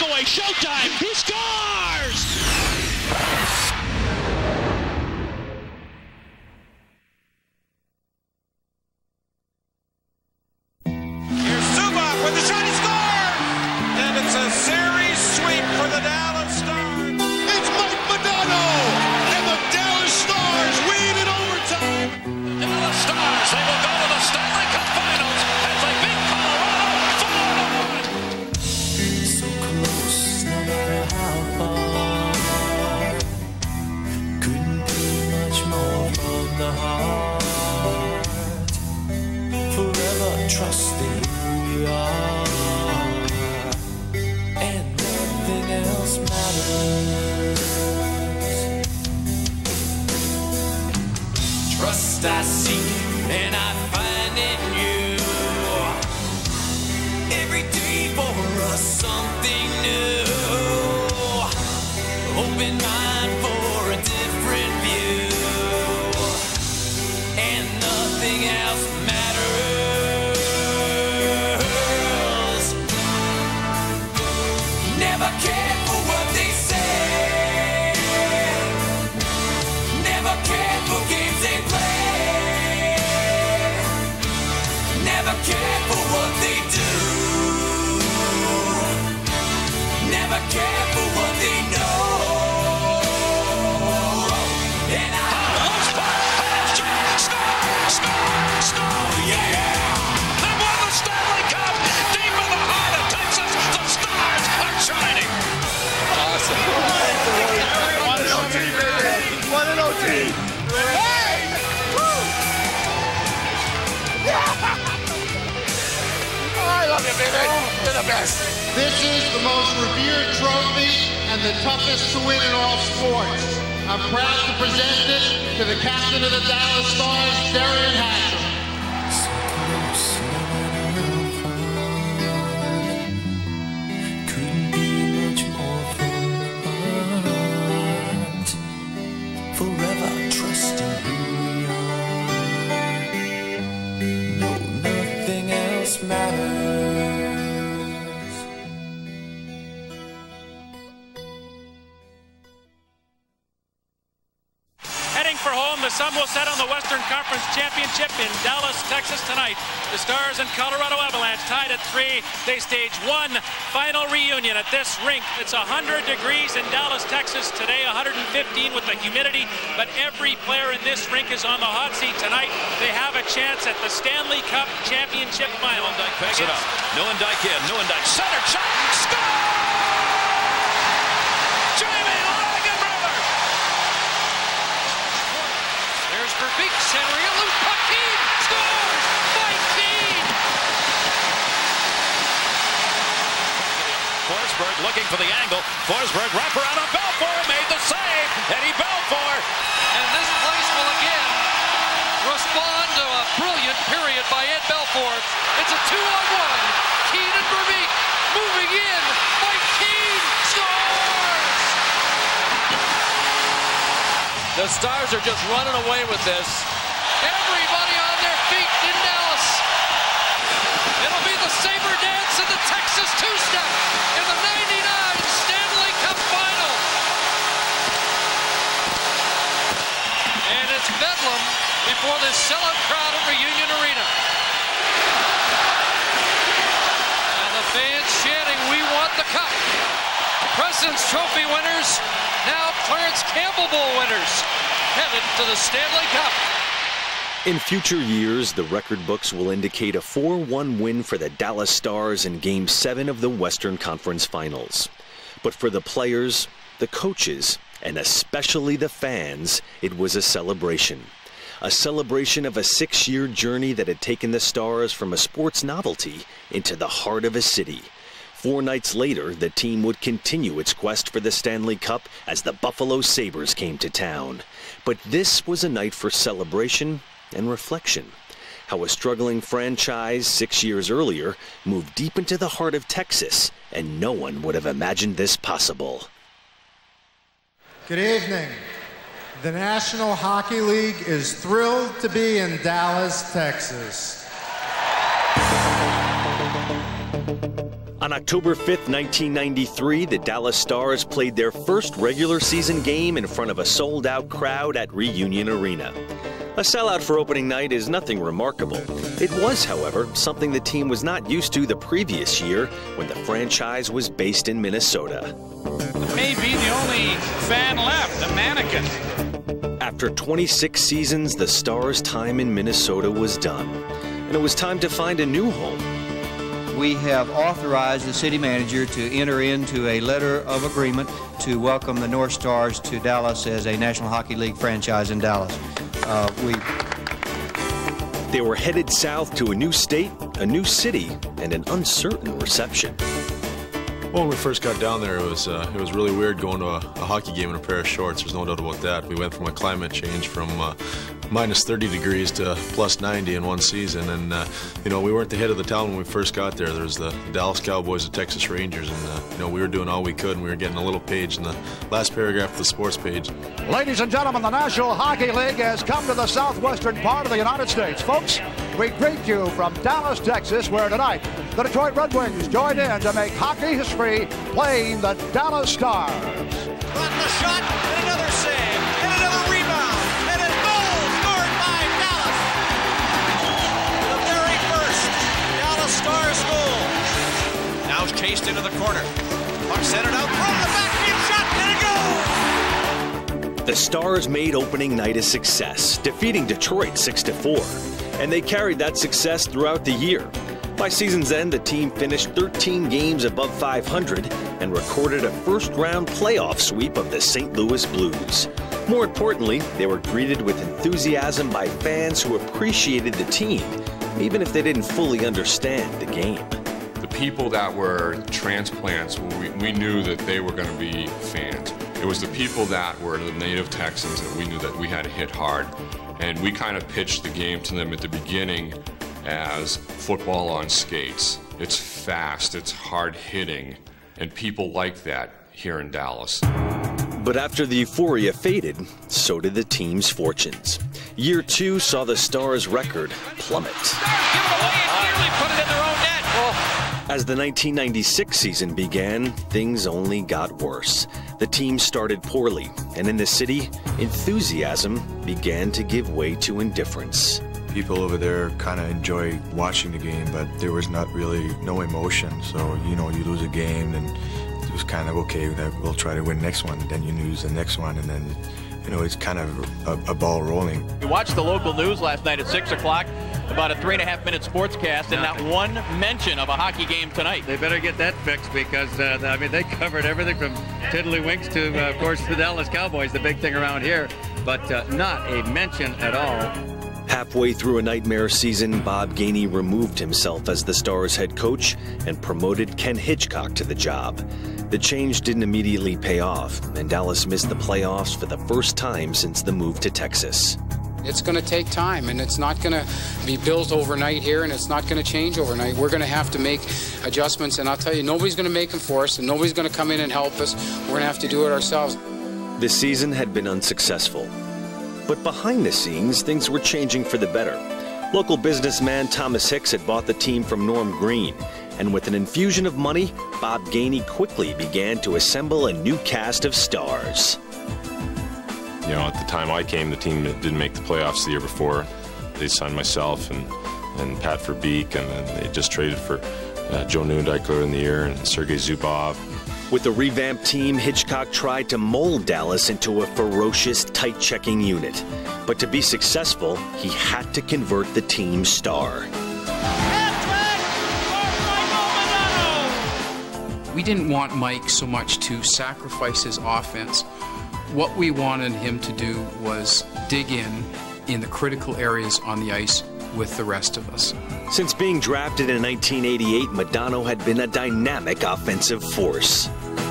breakaway, showtime, he scores! Here's Zubak with the shot, he scores! And it's a series sweep for the Dallas Stars. It's Mike Modano, and the Dallas Stars win in overtime. Dallas Stars, they will go to the Stanley Cup Finals as they beat Colorado 4-1. So close, no matter how far. Couldn't be much more from the heart. Forever trusting who we are, and nothing else matters. Trust I seek and I find in you. Every day for us something new. Open mind for a different view, and nothing else matters. Never cared for what they say. Never cared for games they play. Never cared for what they do. Never cared for what they know. And Score! Yeah! They won the Stanley Cup! Deep in the heart of Texas, the Stars are shining! Awesome. 1-0 team, baby. 1-0 team. Hey! Woo! Oh, I love you, baby. You're the best. This is the most revered trophy and the toughest to win in all sports. I'm proud to present it to the captain of the Dallas Stars, Derian Hatcher. so close, no matter how far. Couldn't be much more from the heart. Forever trusting who we are. No, nothing else matters. Heading for home, the sun will set on the Western Conference Championship in Dallas, Texas tonight. The Stars and Colorado Avalanche tied at 3. They stage one final reunion at this rink. It's 100 degrees in Dallas, Texas today, 115 with the humidity, but every player in this rink is on the hot seat tonight. They have a chance at the Stanley Cup Championship final. Newendijk picks it up. Newendijk in. Newendijk center shot. Score! Jamie Lagenbrother! There's Verbeek centering it loose. Puck Keane scores! Mike Keane! Forsberg looking for the angle. Forsberg wrap around on Belfour. Made the save. Eddie Belfour. And this place will again respond to a brilliant period by Ed Belfour. It's a 2-on-1. Keane and Verbeek moving in. Mike Keane scores! The Stars are just running away with this. Everybody on their feet in Dallas. It'll be the saber dance and the Texas two-step in the 99 Stanley Cup Final. And it's bedlam before this sellout crowd at Reunion Arena. And the fans chanting, "We want the cup." President's Trophy winners, now Clarence Campbell Bowl winners, headed to the Stanley Cup. In future years, the record books will indicate a 4-1 win for the Dallas Stars in Game 7 of the Western Conference Finals. But for the players, the coaches, and especially the fans, it was a celebration. A celebration of a 6-year journey that had taken the Stars from a sports novelty into the heart of a city. 4 nights later, the team would continue its quest for the Stanley Cup as the Buffalo Sabres came to town. But this was a night for celebration and reflection. How a struggling franchise 6 years earlier moved deep into the heart of Texas, and no one would have imagined this possible. Good evening. The National Hockey League is thrilled to be in Dallas, Texas. On October 5th, 1993, the Dallas Stars played their first regular season game in front of a sold-out crowd at Reunion Arena. A sellout for opening night is nothing remarkable. It was, however, something the team was not used to the previous year when the franchise was based in Minnesota. May be the only fan left, a mannequin. After 26 seasons, the Stars' time in Minnesota was done, and it was time to find a new home. We have authorized the city manager to enter into a letter of agreement to welcome the North Stars to Dallas as a National Hockey League franchise in Dallas. They were headed south to a new state, a new city, and an uncertain reception. Well, when we first got down there, it was really weird going to a hockey game in a pair of shorts. There's no doubt about that. We went from a climate change from minus 30 degrees to plus 90 in one season, and we weren't the head of the town when we first got there. There was the Dallas Cowboys, the Texas Rangers, and we were doing all we could, and we were getting a little page in the last paragraph of the sports page. Ladies and gentlemen, the National Hockey League has come to the southwestern part of the United States. Folks, we greet you from Dallas, Texas, where tonight the Detroit Red Wings join in to make hockey history, playing the Dallas Stars. Got the shot, and another save, and another rebound, and a goal scored by Dallas. The very first Dallas Stars goal. Now it's chased into the corner. Puck centered out, from the backfield shot, and a goal! The Stars made opening night a success, defeating Detroit 6-4, and they carried that success throughout the year. By season's end, the team finished 13 games above 500 and recorded a first-round playoff sweep of the St. Louis Blues. More importantly, they were greeted with enthusiasm by fans who appreciated the team, even if they didn't fully understand the game. The people that were transplants, we knew that they were going to be fans. It was the people that were the native Texans that we knew that we had to hit hard. And we kind of pitched the game to them at the beginning as football on skates. It's fast, it's hard hitting, and people like that here in Dallas. But after the euphoria faded, so did the team's fortunes. Year 2 saw the Stars' record plummet. As the 1996 season began, things only got worse. The team started poorly, and in the city, enthusiasm began to give way to indifference. People over there kind of enjoy watching the game, but there was no emotion. So, you lose a game, and it was kind of, okay, we'll try to win the next one. And then you lose the next one, and then, it's kind of a ball rolling. We watched the local news last night at 6 o'clock, about a 3.5-minute sportscast, and not one mention of a hockey game tonight. They better get that fixed because, they covered everything from Tiddlywinks to, of course, the Dallas Cowboys, the big thing around here, but not a mention at all. Halfway through a nightmare season, Bob Gainey removed himself as the Stars' head coach and promoted Ken Hitchcock to the job. The change didn't immediately pay off, and Dallas missed the playoffs for the first time since the move to Texas. It's going to take time, and it's not going to be built overnight here, and it's not going to change overnight. We're going to have to make adjustments, and I'll tell you, nobody's going to make them for us, and nobody's going to come in and help us. We're going to have to do it ourselves. This season had been unsuccessful. But behind the scenes, things were changing for the better. Local businessman Thomas Hicks had bought the team from Norm Green, and with an infusion of money, Bob Gainey quickly began to assemble a new cast of stars. At the time I came, the team didn't make the playoffs the year before. They signed myself and Pat Verbeek, and then they just traded for Joe Neuendeichler in the year and Sergei Zubov. With the revamped team, Hitchcock tried to mold Dallas into a ferocious, tight-checking unit. But to be successful, he had to convert the team's star. We didn't want Mike so much to sacrifice his offense. What we wanted him to do was dig in the critical areas on the ice with the rest of us. Since being drafted in 1988, Modano had been a dynamic offensive force.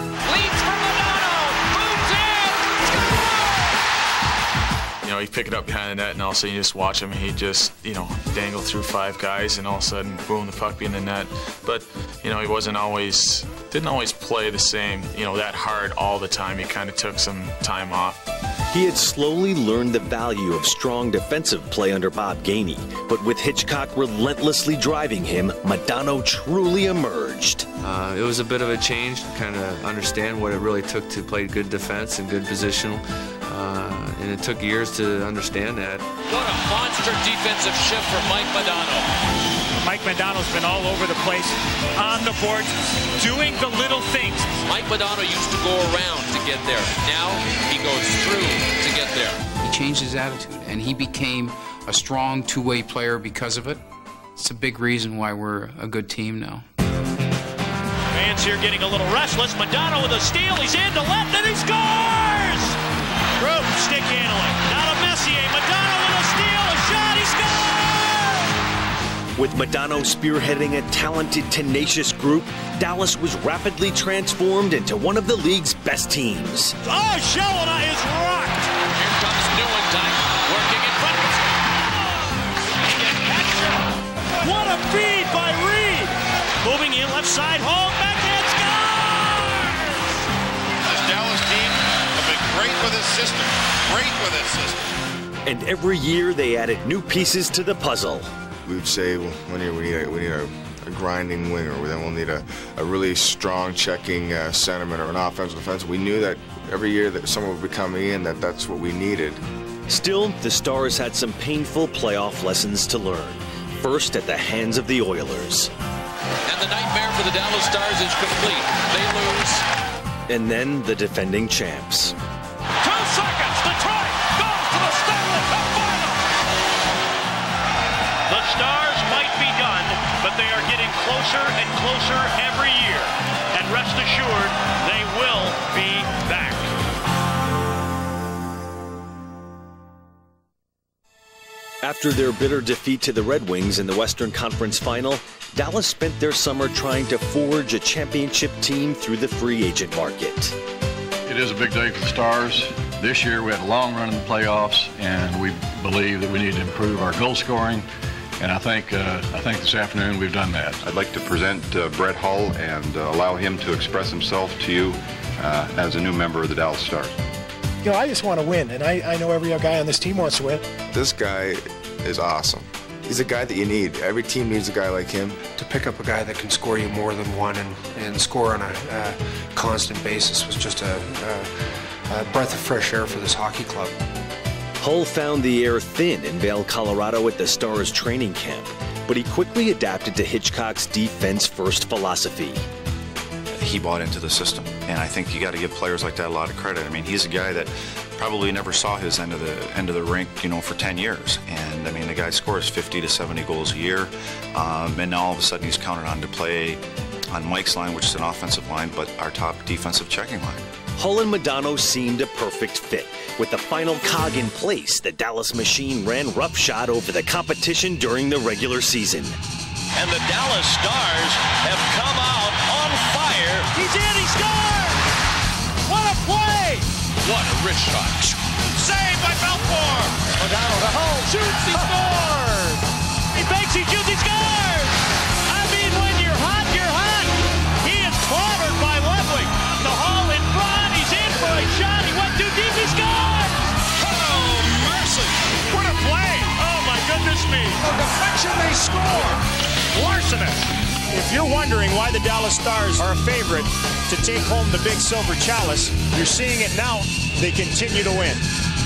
You pick it up behind the net, and all of a sudden you just watch him. He just, dangle through 5 guys, and all of a sudden, boom, the puck be in the net. But, he didn't always play the same, that hard all the time. He kind of took some time off. He had slowly learned the value of strong defensive play under Bob Gainey, but with Hitchcock relentlessly driving him, Modano truly emerged. It was a bit of a change to kind of understand what it really took to play good defense and good positional, and it took years to understand that. What a monster defensive shift from Mike Modano. Mike Modano's been all over the place, on the boards, doing the little things. Mike Modano used to go around to get there. Now he goes through to get there. He changed his attitude, and he became a strong two-way player because of it. It's a big reason why we're a good team now. Fans here getting a little restless. Modano with a steal. He's in to left, and he scores! Group stick handling. Now to Messier. Modano with a steal. A shot. He scores! With Modano spearheading a talented, tenacious group, Dallas was rapidly transformed into one of the league's best teams. Oh, Shelona is rocked! Here comes Newendike, working in front of us. What a feed by Reed! Moving in left side, Hall, backhand scores! This Dallas team have been great with this system. Great with this system. And every year they added new pieces to the puzzle. We'd say we need a grinding winger. Then we'll need a really strong checking centerman or an offensive defense. We knew that every year that someone would be coming in, that's what we needed. Still, the Stars had some painful playoff lessons to learn. First at the hands of the Oilers. And the nightmare for the Dallas Stars is complete. They lose. And then the defending champs. 2 seconds. Detroit goes to the Stanley Cup Final. The Stars might be done, but they are getting closer and closer every year. And rest assured, they will be back. After their bitter defeat to the Red Wings in the Western Conference Final, Dallas spent their summer trying to forge a championship team through the free agent market. It is a big day for the Stars. This year we had a long run in the playoffs, and we believe that we need to improve our goal scoring. And I think this afternoon we've done that. I'd like to present Brett Hull and allow him to express himself to you as a new member of the Dallas Stars. You know, I just want to win, and I know every guy on this team wants to win. This guy is awesome. He's a guy that you need. Every team needs a guy like him. To pick up a guy that can score you more than one and score on a constant basis was just a breath of fresh air for this hockey club. Hull found the air thin in Vail, Colorado at the Stars training camp, but he quickly adapted to Hitchcock's defense-first philosophy. He bought into the system, and I think you got to give players like that a lot of credit. I mean, he's a guy that probably never saw his end of the rink, for 10 years. And I mean, the guy scores 50 to 70 goals a year, and now all of a sudden he's counted on to play on Mike's line, which is an offensive line, but our top defensive checking line. Hull and Modano seemed a perfect fit. With the final cog in place, the Dallas machine ran roughshod over the competition during the regular season. And the Dallas Stars have come out on fire. He's in, he scores! What a play! What a rich shot. Saved by Belfour! Modano to Hull, shoots, he scores! He fakes, he shoots, he scores! I mean, when you're hot, you're hot! He is clobbered by Ludwig. The Hull in front, he's in for a shot, he went too deep, he scores! Oh, mercy! What a play! Oh, my goodness me! The deflection, they score! Larsenous. If you're wondering why the Dallas Stars are a favorite to take home the big silver chalice, you're seeing it now. They continue to win.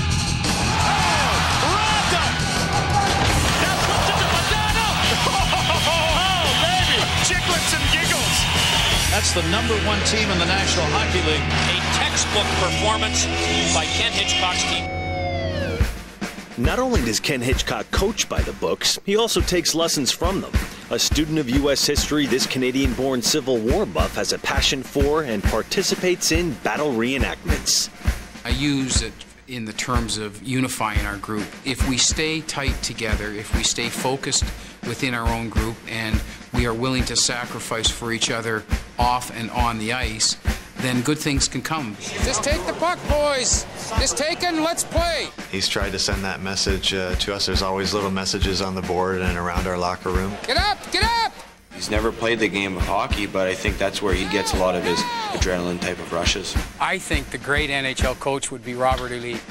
Chicklets and giggles. That's the #1 team in the National Hockey League. A textbook performance by Ken Hitchcock's team. Not only does Ken Hitchcock coach by the books, he also takes lessons from them. A student of U.S. history, this Canadian-born Civil War buff has a passion for and participates in battle reenactments. I use it in the terms of unifying our group. If we stay tight together, if we stay focused within our own group, and we are willing to sacrifice for each other off and on the ice, then good things can come. Just take the puck, boys. Just take it and let's play. He's tried to send that message to us. There's always little messages on the board and around our locker room. Get up, get up! He's never played the game of hockey, but I think that's where he gets a lot of his adrenaline type of rushes. I think the great NHL coach would be Robert Elite.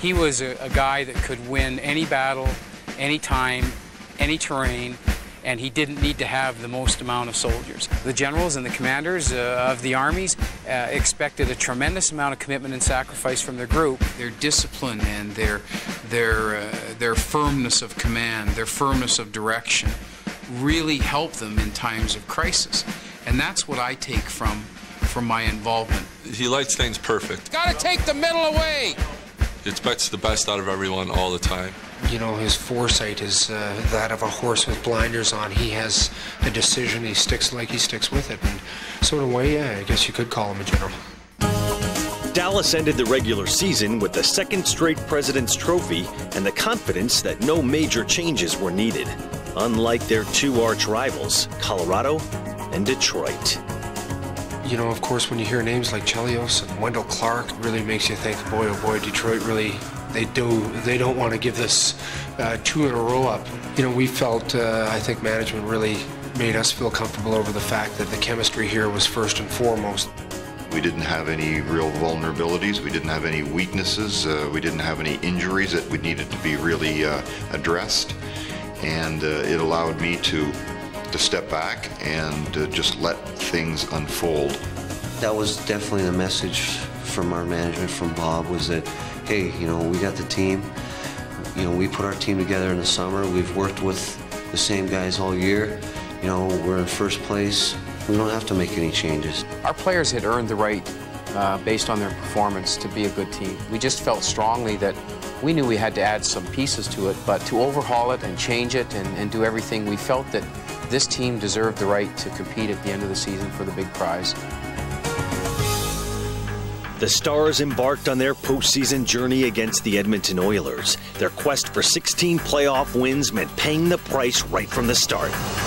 He was a guy that could win any battle, any time, any terrain, and he didn't need to have the most amount of soldiers. The generals and the commanders of the armies expected a tremendous amount of commitment and sacrifice from their group. Their discipline and their firmness of command, their firmness of direction, really helped them in times of crisis. And that's what I take from my involvement. He likes things perfect. Gotta take the middle away! He expects the best out of everyone all the time. You know, his foresight is that of a horse with blinders on. He has a decision, he sticks with it. And so in a way, yeah, I guess you could call him a general. Dallas ended the regular season with the second straight President's Trophy and the confidence that no major changes were needed, unlike their two arch rivals, Colorado and Detroit. You know, of course, when you hear names like Chelios and Wendell Clark, it really makes you think, boy, oh boy, Detroit really, they don't want to give this 2 in a row up. You know, we felt, I think management really made us feel comfortable over the fact that the chemistry here was first and foremost. We didn't have any real vulnerabilities. We didn't have any weaknesses. We didn't have any injuries that we needed to be really addressed. And it allowed me to step back and just let things unfold. That was definitely the message from our management, from Bob, was that, hey, you know, we got the team. You know, we put our team together in the summer. We've worked with the same guys all year. You know, we're in first place. We don't have to make any changes. Our players had earned the right, based on their performance, to be a good team. We just felt strongly that we knew we had to add some pieces to it, but to overhaul it and change it and do everything, we felt that this team deserved the right to compete at the end of the season for the big prize. The Stars embarked on their postseason journey against the Edmonton Oilers. Their quest for 16 playoff wins meant paying the price right from the start.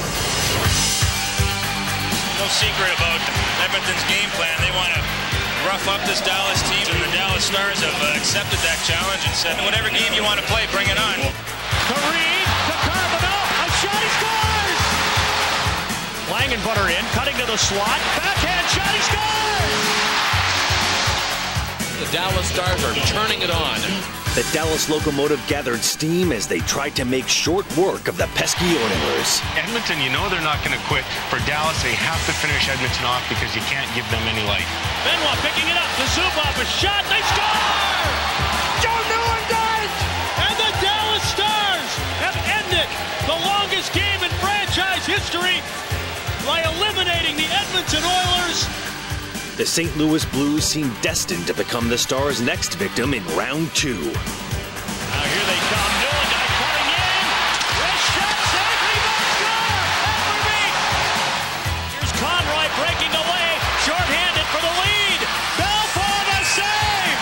No secret about Edmonton's game plan. They want to rough up this Dallas team, and the Dallas Stars have accepted that challenge and said, whatever game you want to play, bring it on. To Reed, to Carbonell, a shot, he scores! Langenbutter in, cutting to the slot, backhand shot, he scores! The Dallas Stars are turning it on. The Dallas Locomotive gathered steam as they tried to make short work of the pesky Oilers. Edmonton, you know they're not going to quit. For Dallas, they have to finish Edmonton off because you can't give them any life. Benoit picking it up to Zubov, a shot, they score! Joe Nieuwendyk! And the Dallas Stars have ended the longest game in franchise history by eliminating the Edmonton Oilers. The St. Louis Blues seem destined to become the Stars' next victim in round 2. Now here they come. Nieuwendyk cutting in. Wrist shot, save, rebound, score! After beat. Here's Conroy breaking away. Short-handed for the lead. Belfour the save.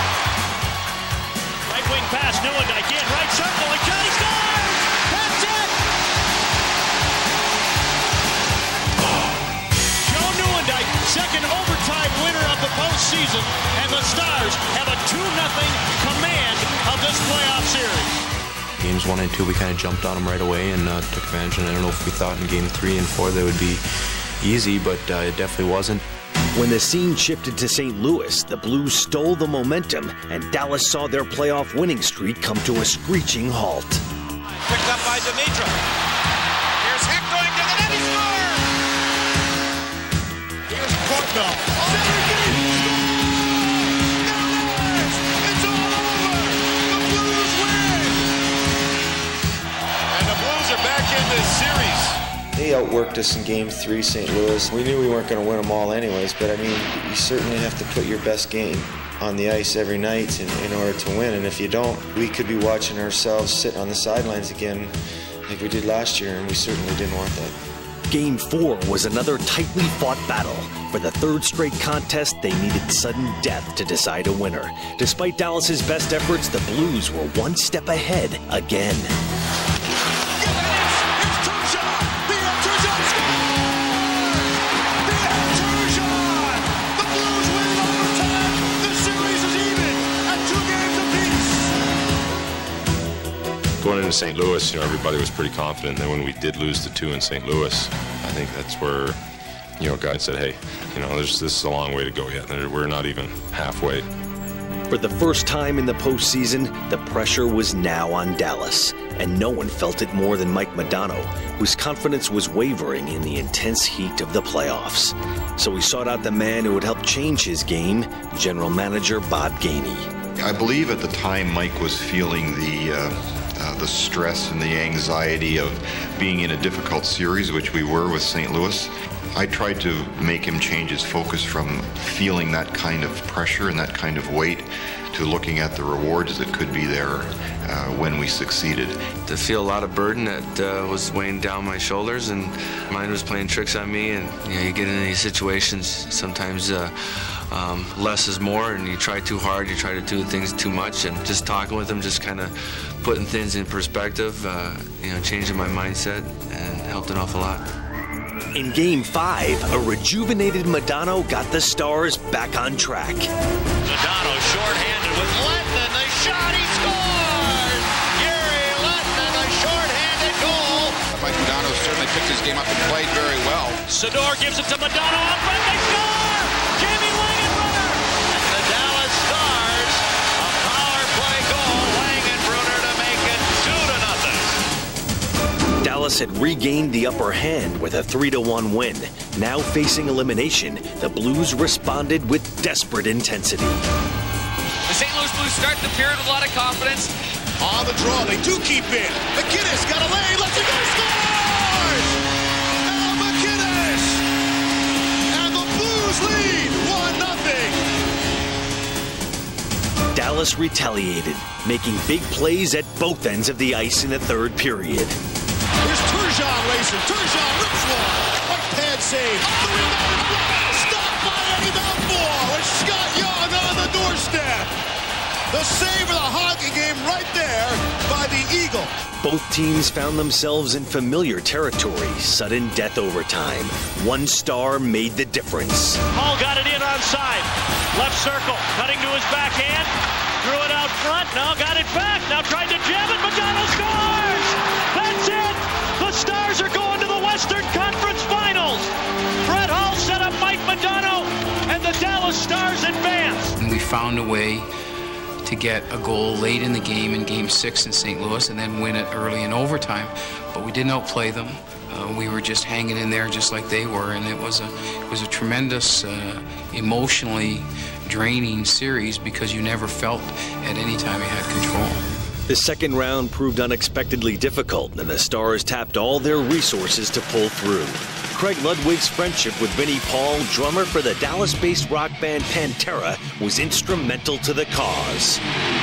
Right wing pass. Nieuwendyk in. Right circle. And Johnny scores. That's it. Joe Nieuwendyk, second overtime winner of the postseason, and the Stars have a 2-0 command of this playoff series. Games 1 and 2, we kind of jumped on them right away and took advantage. And I don't know if we thought in game 3 and 4 that would be easy, but it definitely wasn't. When the scene shifted to St. Louis, the Blues stole the momentum, and Dallas saw their playoff winning streak come to a screeching halt. Picked up by Dimitra. Here's Hick going to the net, he scores! Here's Kortnall. It's all over! The Blues win! And the Blues are back in this series. They outworked us in Game 3, St. Louis. We knew we weren't going to win them all anyways, but I mean, you certainly have to put your best game on the ice every night in order to win, and if you don't, we could be watching ourselves sit on the sidelines again like we did last year, and we certainly didn't want that. Game 4 was another tightly fought battle. For the third straight contest, they needed sudden death to decide a winner. Despite Dallas's best efforts, the Blues were one step ahead again. Going into St. Louis, you know, everybody was pretty confident. And then when we did lose the 2 in St. Louis, I think that's where, you know, guys said, hey, you know, this is a long way to go yet. We're not even halfway. For the first time in the postseason, the pressure was now on Dallas, and no one felt it more than Mike Modano, whose confidence was wavering in the intense heat of the playoffs. So he sought out the man who would help change his game, General Manager Bob Gainey. I believe at the time Mike was feeling the stress and the anxiety of being in a difficult series, which we were with St. Louis. I tried to make him change his focus from feeling that kind of pressure and that kind of weight to looking at the rewards that could be there when we succeeded. To feel a lot of burden that was weighing down my shoulders, and mind was playing tricks on me, and you get into these situations, sometimes less is more, and you try too hard, you try to do things too much, and just talking with him, just kind of putting things in perspective, changing my mindset, and helped an awful lot. In Game 5, a rejuvenated Modano got the Stars back on track. Modano shorthanded with Letton, and the shot, he scores! Gary Letton, and the shorthanded goal. Mike Modano certainly picked his game up and played very well. Sador gives it to Modano, up front, they score! Jamie Langenbrunner! And the Dallas Stars, a power play goal, Langenbrunner to make it 2-0. Dallas had regained the upper hand with a 3-1 win. Now facing elimination, the Blues responded with desperate intensity. The St. Louis Blues start the period with a lot of confidence. On the draw, they do keep in. McInnes got a lane, lets it go, scores! Al McInnes! And the Blues lead 1-0. Dallas retaliated, making big plays at both ends of the ice in the third period. Here's Turgeon racing. Turgeon rips one. White pad save. Up the rebound. Stopped by Eddie Balfour. And Scott Young on the doorstep. The save of the hockey game right there by the Eagle. Both teams found themselves in familiar territory, sudden death overtime. One star made the difference. Hall got it in onside. Left circle, cutting to his backhand. Threw it out front, now got it back. Now tried to jam it, Modano scores! That's it! The Stars are going to the Western Conference Finals. Brett Hull set up Mike Modano, and the Dallas Stars advance. And we found a way to get a goal late in the game in Game 6 in St. Louis and then win it early in overtime. But we didn't outplay them. We were just hanging in there just like they were, and it was a tremendous, emotionally draining series because you never felt at any time you had control. The second round proved unexpectedly difficult, and the Stars tapped all their resources to pull through. Craig Ludwig's friendship with Vinnie Paul, drummer for the Dallas-based rock band Pantera, was instrumental to the cause.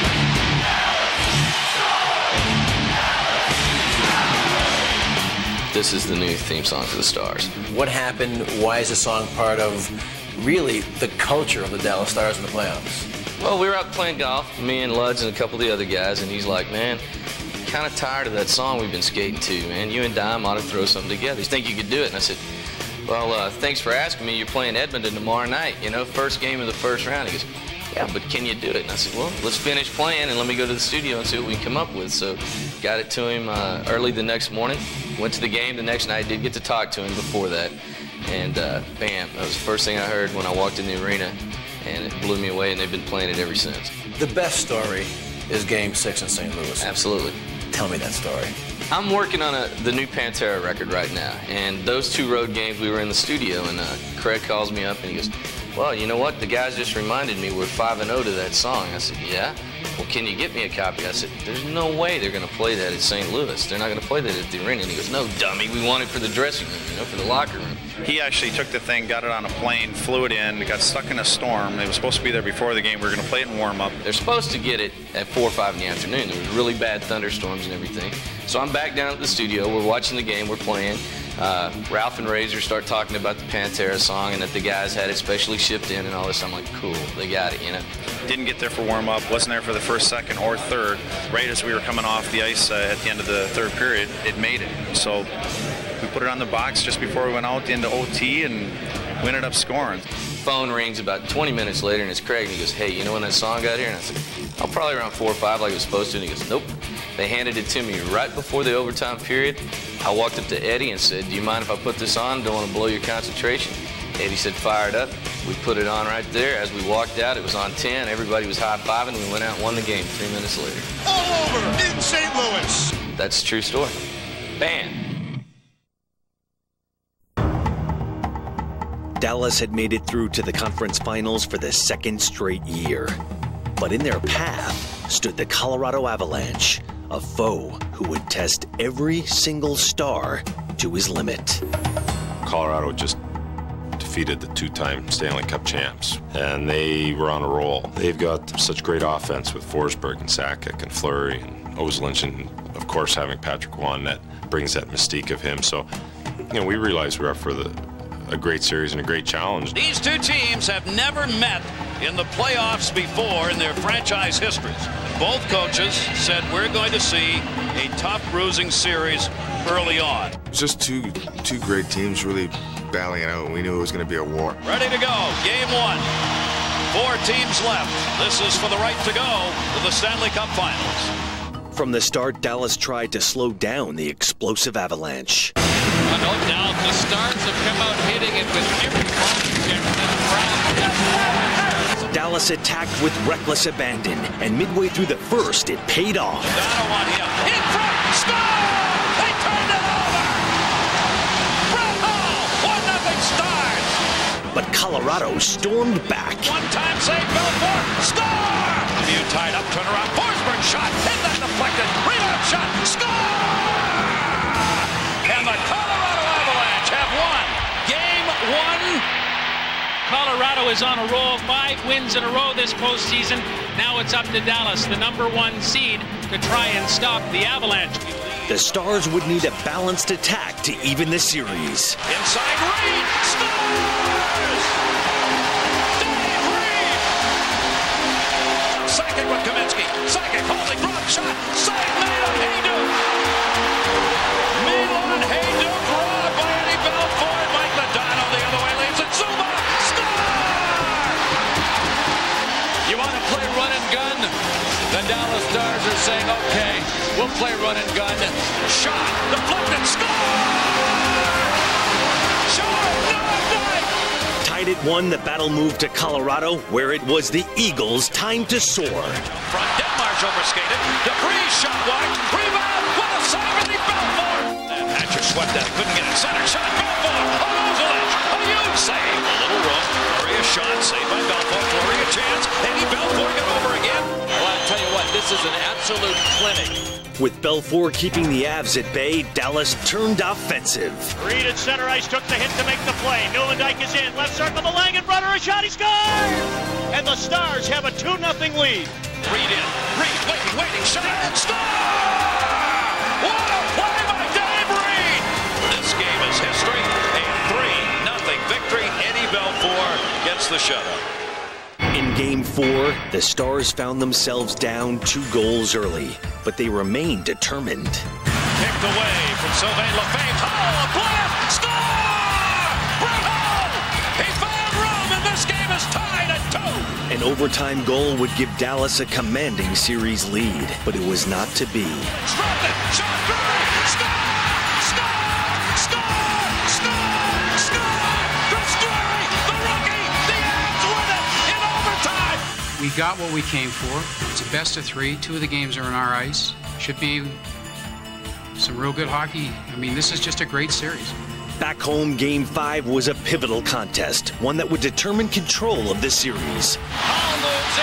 This is the new theme song for the Stars. What happened? Why is the song part of really the culture of the Dallas Stars in the playoffs? Well, we were out playing golf, me and Luds and a couple of the other guys, and he's like, man, kind of tired of that song we've been skating to, man. You and Dime ought to throw something together. You think you could do it? And I said, well, thanks for asking me. You're playing Edmonton tomorrow night, first game of the first round. He goes, yeah, but can you do it? And I said, well, let's finish playing and let me go to the studio and see what we can come up with. So got it to him early the next morning. Went to the game the next night. Did get to talk to him before that. And bam, that was the first thing I heard when I walked in the arena. And it blew me away, and they've been playing it ever since. The best story is Game 6 in St. Louis. Absolutely. Tell me that story. I'm working on the new Pantera record right now, and those two road games we were in the studio, and Craig calls me up and he goes, well, you know what? The guys just reminded me we're 5-0 to that song. I said, yeah? Well, can you get me a copy? I said, there's no way they're going to play that at St. Louis. They're not going to play that at the arena. And he goes, no, dummy, we want it for the dressing room, for the locker room. He actually took the thing, got it on a plane, flew it in, it got stuck in a storm. It was supposed to be there before the game. We were going to play it in warm-up. They're supposed to get it at 4 or 5 in the afternoon. There was really bad thunderstorms and everything. So I'm back down at the studio. We're watching the game. We're playing. Ralph and Razor start talking about the Pantera song and that the guys had it specially shipped in and all this. I'm like, cool, they got it, Didn't get there for warm-up, wasn't there for the first, second, or third. Right as we were coming off the ice at the end of the third period, it made it. So we put it on the box just before we went out into OT, and we ended up scoring. Phone rings about 20 minutes later, and it's Craig, and he goes, hey, you know when that song got here? And I said, oh, probably around 4 or 5 like it was supposed to. And he goes, nope. They handed it to me right before the overtime period. I walked up to Eddie and said, do you mind if I put this on? Don't want to blow your concentration. Eddie said, fire it up. We put it on right there. As we walked out, it was on 10. Everybody was high-fiving. We went out and won the game 3 minutes later. All over in St. Louis. That's a true story. Bam. Dallas had made it through to the conference finals for the second straight year. But in their path stood the Colorado Avalanche, a foe who would test every single star to his limit. Colorado just defeated the two-time Stanley Cup champs, and they were on a roll. They've got such great offense with Forsberg and Sakic and Fleury and Oslund, and of course having Patrick Roy that brings that mystique of him. So, you know, we realized we were up for a great series and a great challenge. These two teams have never met in the playoffs before in their franchise histories. Both coaches said we're going to see a tough, bruising series early on. Just two great teams really battling it out. We knew it was going to be a war. Ready to go. Game one. 4 teams left. This is for the right to go to the Stanley Cup Finals. From the start, Dallas tried to slow down the explosive Avalanche. No doubt the Stars have come out hitting it with every ball. Dallas attacked with reckless abandon, and midway through the first, it paid off. Dono on him. In front. Score! They turned it over! Brett Hull! 1-0 Stars! But Colorado stormed back. One-time save, Belfort. Score! View tied up, turn around. Forsberg shot. Hit that deflected. Rebound shot. Score! And the Colorado Avalanche have won Game 1. Colorado is on a roll, 5 wins in a row this postseason. Now it's up to Dallas, the #1 seed, to try and stop the Avalanche. The Stars would need a balanced attack to even the series. Inside Reed scores! Dave Reed! Second with Kaminsky. Second holding drop shot. Save made on Hayduk. Middle on Hayduk. Robbed by Eddie Belfort. Mike Modano the other way leaves it. Zuma! You want to play run and gun? The Dallas Stars are saying, okay, we'll play run and gun. Shot, deflected, score! Shot, no, Tied at 1, the battle moved to Colorado, where it was the Eagles' time to soar. Front, Denmarsh overskated. Debris shot wide. Rebound with a save, Eddie Belfort. And Hatcher swept that, couldn't get it. Center shot, Belfort. Ozolich, a huge save. A little room. Fleury a shot, saved by Belfort. Fleury a chance. Eddie Belfort got over again. Well, I'll tell you what, this is an absolute clinic. With Belfort keeping the Avs at bay, Dallas turned offensive. Reed at center ice took the hit to make the play. Newendijk is in. Left circle, the Langenbrunner, a shot, he scores! And the Stars have a 2-0 lead. Reed in. Reed waiting, shot, score! What a play by Dave Reed! This game is history. A 3-0 victory. Eddie Belfort gets the shutout. In Game 4, the Stars found themselves down 2 goals early, but they remained determined. Picked away from Sylvain Lefebvre. Hull, a blast, score! Brett Hull! He found room, and this game is tied at 2. An overtime goal would give Dallas a commanding series lead, but it was not to be. Struck it, shot, Drury, score! We got what we came for. It's a best of 3. 2 of the games are on our ice. Should be some real good hockey. I mean, this is just a great series. Back home, Game 5 was a pivotal contest, one that would determine control of the series. Hull moves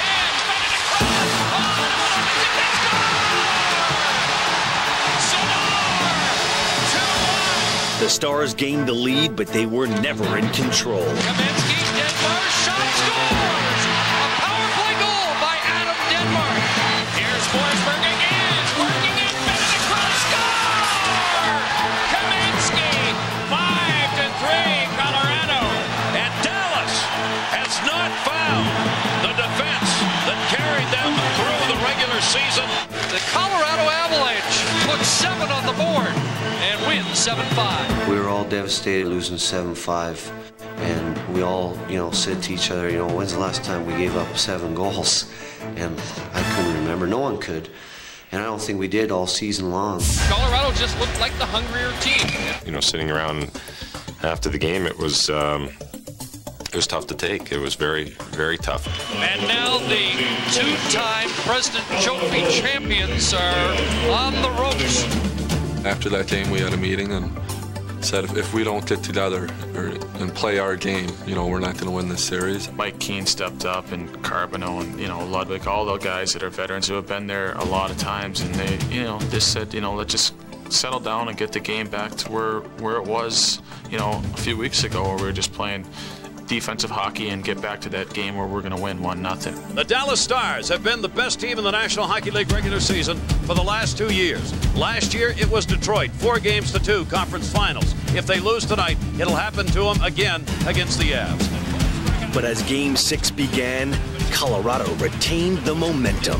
in. The Stars gained the lead, but they were never in control. Kaminsky, Denmarsh, shot, scores! A power play goal by Adam Denmarsh. Here's Forsberg again, working it, Benedict Cross, score! Kaminsky, 5-3, Colorado. And Dallas has not found the defense that carried them through the regular season. The Colorado Avalanche puts 7 on the board and wins 7-5. We were all devastated losing 7-5, and we all, said to each other, when's the last time we gave up 7 goals? And I couldn't remember. No one could. And I don't think we did all season long. Colorado just looked like the hungrier team. Sitting around after the game, it was It was tough to take. It was very, very tough. And now the two-time President Trophy champions are on the ropes. After that game, we had a meeting and said if we don't get together and play our game, we're not going to win this series. Mike Keane stepped up, and Carbonneau, and Ludwig, all the guys that are veterans who have been there a lot of times, and they, just said, let's just settle down and get the game back to where it was, a few weeks ago, where we were just playing defensive hockey and get back to that game where we're going to win 1-0. The Dallas Stars have been the best team in the National Hockey League regular season for the last 2 years. Last year, it was Detroit, 4-2 conference finals. If they lose tonight, it'll happen to them again against the Avs. But as Game 6 began, Colorado retained the momentum.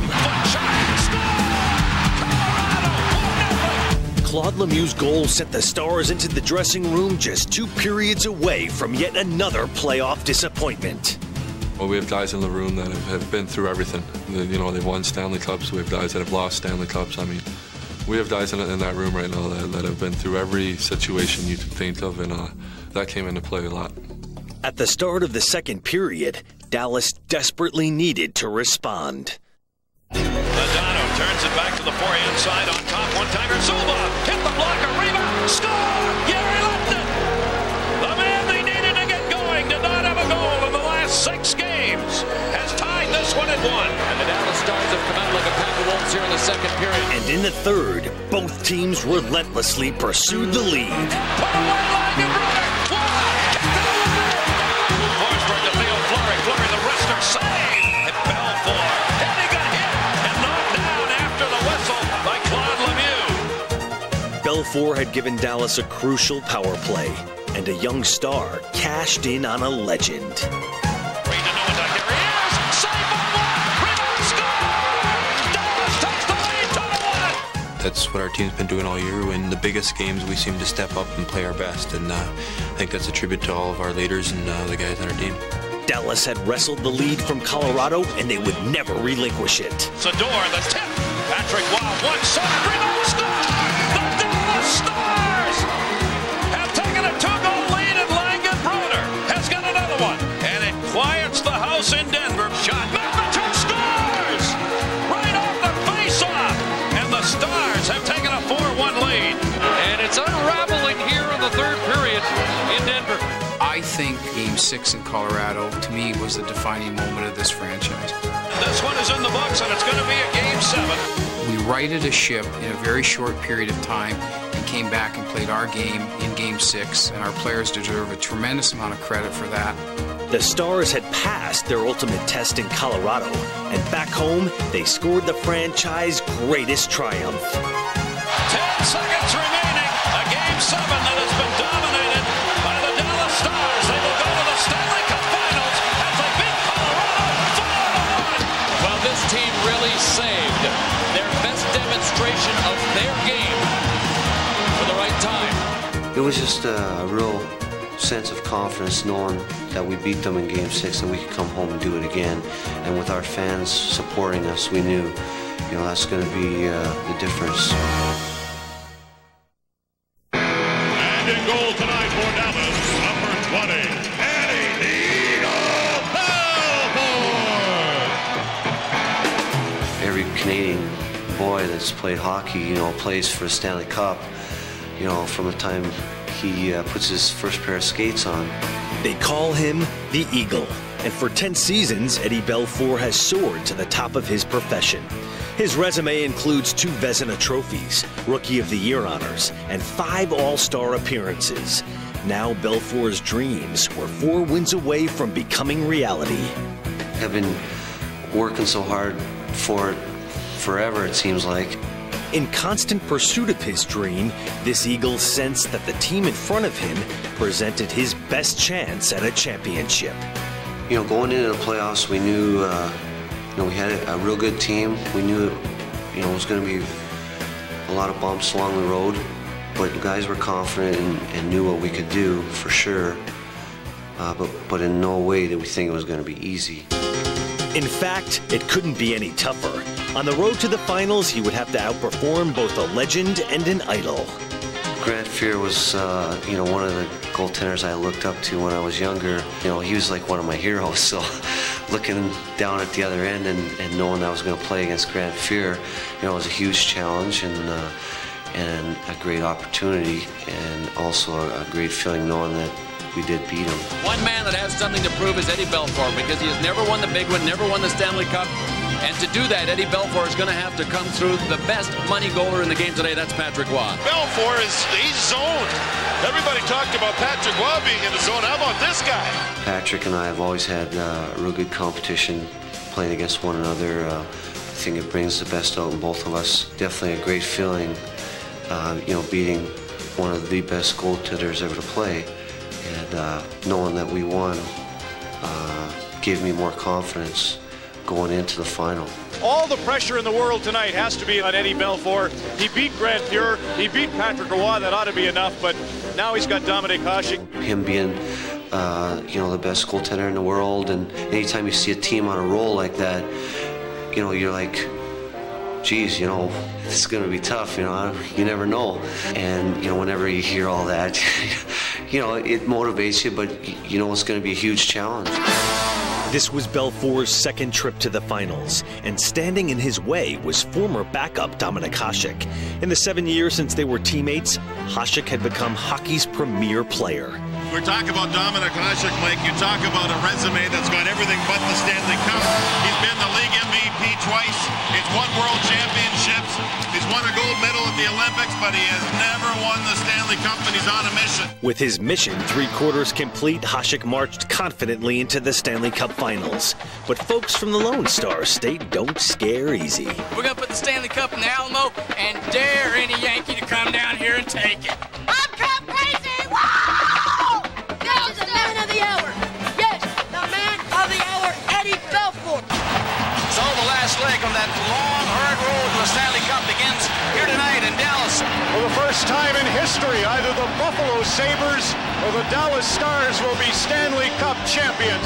Claude Lemieux's goal sent the Stars into the dressing room just 2 periods away from yet another playoff disappointment. Well, we have guys in the room that have been through everything. They've won Stanley Cups. We have guys that have lost Stanley Cups. I mean, we have guys in that room right now that have been through every situation you could think of, and that came into play a lot. At the start of the second period, Dallas desperately needed to respond. Lozano turns it back to the forehand side on top. One-timer, Zubov hit the blocker, rebound, score! Gary Lettman! The man they needed to get going did not have a goal in the last 6 games. Has tied this one at 1. And the Dallas Stars have come out like a pack of wolves here in the second period. And in the third, both teams relentlessly pursued the lead. Put away Langenbrunner! Forsberg to Theo Fleury. Fleury the wrister save! And Belfour. And he got hit and knocked down after the whistle by Claude Lemieux. Belfour had given Dallas a crucial power play, and a young star cashed in on a legend. That's what our team's been doing all year. In the biggest games, we seem to step up and play our best, and I think that's a tribute to all of our leaders and the guys on our team. Dallas had wrestled the lead from Colorado, and they would never relinquish it. Sador, the tip. Patrick Wild, one-side, rebound, score! The Dallas Stars have taken a 2-goal lead, and Langenbrunner has got another one. And it quiets the house in Denver. Shot, Melnichuk scores! Right off the face-off! And the Stars have taken a 4-1 lead. And it's unraveling here in the third period in Denver. I think Game 6 in Colorado, to me, was the defining moment of this franchise. This one is in the books, and it's going to be a Game 7. We righted a ship in a very short period of time and came back and played our game in Game 6, and our players deserve a tremendous amount of credit for that. The Stars had passed their ultimate test in Colorado, and back home, they scored the franchise's greatest triumph. 10 seconds remaining, a Game 7 that has been dominated by the Dallas Stars. They will go to the Stanley Cup Finals as they beat Colorado 4-1. Well, this team really saved their best demonstration of their game for the right time. It was just a real sense of confidence knowing that we beat them in Game 6 and we could come home and do it again. And with our fans supporting us, we knew, that's going to be the difference. And in goal tonight for Dallas, number 20, Eddie the Eagle Belfour. Every Canadian boy that's played hockey, plays for the Stanley Cup, from the time he puts his first pair of skates on. They call him the Eagle, and for 10 seasons, Eddie Belfour has soared to the top of his profession. His resume includes 2 Vezina trophies, Rookie of the Year honors, and 5 All-Star appearances. Now Belfour's dreams were 4 wins away from becoming reality. I've been working so hard for it forever, it seems like. In constant pursuit of his dream, this Eagle sensed that the team in front of him presented his best chance at a championship. Going into the playoffs, we knew we had a real good team. We knew it was going to be a lot of bumps along the road, but the guys were confident and knew what we could do for sure. But in no way did we think it was going to be easy. In fact, it couldn't be any tougher. On the road to the finals, he would have to outperform both a legend and an idol. Grant Fuhr was, one of the goaltenders I looked up to when I was younger. He was like one of my heroes. So looking down at the other end and knowing I was going to play against Grant Fuhr, it was a huge challenge and a great opportunity, and also a great feeling knowing that we did beat him. One man that has something to prove is Eddie Belfour, because he has never won the big one, never won the Stanley Cup. And to do that, Eddie Belfour is going to have to come through the best money goaler in the game today. That's Patrick Roy. Belfour he's zoned. Everybody talked about Patrick Roy being in the zone. How about this guy? Patrick and I have always had real good competition playing against one another. I think it brings the best out in both of us. Definitely a great feeling, beating one of the best goaltenders ever to play. And knowing that we won gave me more confidence going into the final. All the pressure in the world tonight has to be on Eddie Belfour. He beat Grant Fuhr, he beat Patrick Roy. That ought to be enough, but now he's got Dominik Hasek. Him being, the best goaltender in the world, and anytime you see a team on a roll like that, you're like, geez, it's going to be tough, you never know. And, whenever you hear all that, it motivates you, but it's going to be a huge challenge. This was Belfour's second trip to the finals, and standing in his way was former backup Dominik Hasek. In the 7 years since they were teammates, Hasek had become hockey's premier player. We're talking about Dominik Hasek, Mike. You talk about a resume that's got everything but the Stanley Cup. He's been the league MVP twice. He's won world championships. He's won a gold medal at the Olympics, but he has never won the Stanley Cup, and he's on a mission. With his mission three-quarters complete, Hasek marched confidently into the Stanley Cup finals. But folks from the Lone Star State don't scare easy. We're going to put the Stanley Cup in the Alamo and dare any Yankee to come down here and take it. I'm Cup crazy! Wow! This is the man of the hour. Yes, the man of the hour, Eddie Belfour. So the last leg on that long, hard road to the Stanley Cup begins here tonight in Dallas. For the first time in history, either the Buffalo Sabres or the Dallas Stars will be Stanley Cup champions.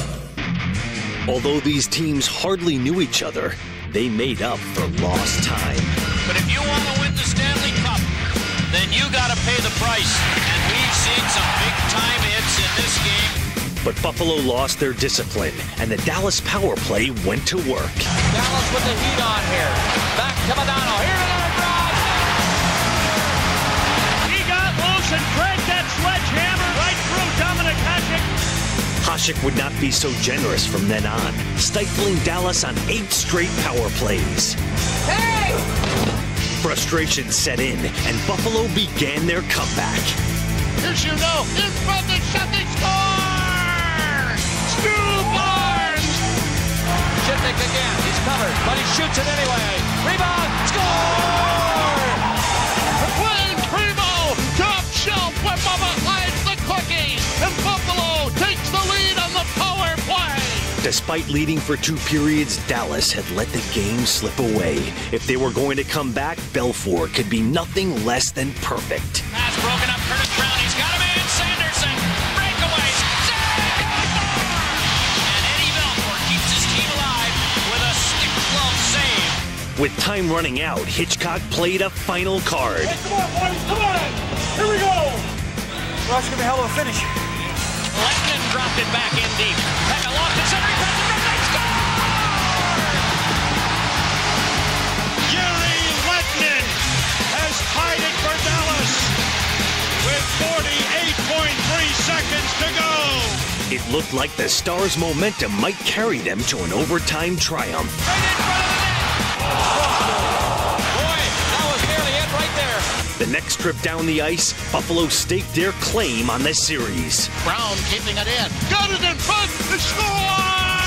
Although these teams hardly knew each other, they made up for lost time. But if you want to win the Stanley Cup, then you got to pay the price. And we've seen some big-time hits in this game. But Buffalo lost their discipline, and the Dallas power play went to work. Dallas with the heat on here. Back to Modano. Here's another drive. He got loose and dragged that sledgehammer right through Dominik Hasek. Hasek would not be so generous from then on, stifling Dallas on 8 straight power plays. Hey! Frustration set in, and Buffalo began their comeback. Here's in front of Shepard, score! Stu Barnes! Shipnick again. He's covered, but he shoots it anyway. Rebound, score! Wayne Primo, top shelf where Bubba hides the cookies, and Buffalo takes the lead on the power play. Despite leading for 2 periods, Dallas had let the game slip away. If they were going to come back, Belfour could be nothing less than perfect. Pass broken up, Curtis Brown. He's got him in. Sanderson, breakaways, save! And Eddie Belfour keeps his team alive with a stick glove save. With time running out, Hitchcock played a final card. Hey, come on, boys, come on! Here we go! Well, that's going to be a hell of a finish. Letton dropped it back in deep. Pekka lost it, center, he passes it, they score! Jere Lehtinen has tied it for Dallas with 48.3 seconds to go. It looked like the Stars' momentum might carry them to an overtime triumph. Right in front of the net. Boy, that was nearly it right there. The next trip down the ice, Buffalo staked their claim on the series. Brown keeping it in. Got it in front. Score!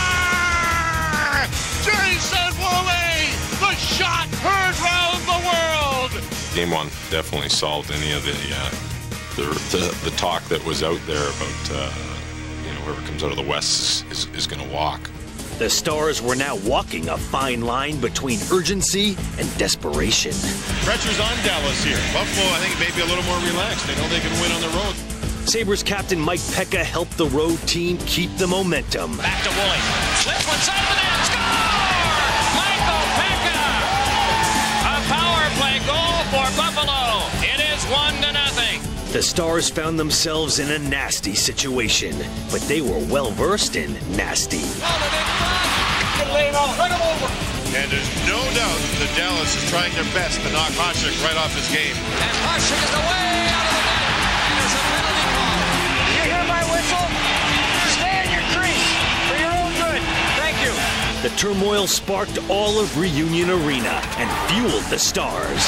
Jason Woolley! The shot heard round the world! Game 1 definitely solved any of the talk that was out there about whoever comes out of the West is going to walk. The Stars were now walking a fine line between urgency and desperation. Pressure's on Dallas here. Buffalo, I think, may be a little more relaxed. They know they can win on the road. Sabres captain Mike Pekka helped the road team keep the momentum. Back to Woolley. Slips one side of the net. Score! Michael Pekka! A power play goal for Buffalo. It is 1-0. The Stars found themselves in a nasty situation, but they were well-versed in nasty. And there's no doubt that Dallas is trying their best to knock Hasek right off his game. And Hasek is away out of the net. And there's a penalty call. You hear my whistle? Stay in your crease for your own good. Thank you. The turmoil sparked all of Reunion Arena and fueled the Stars.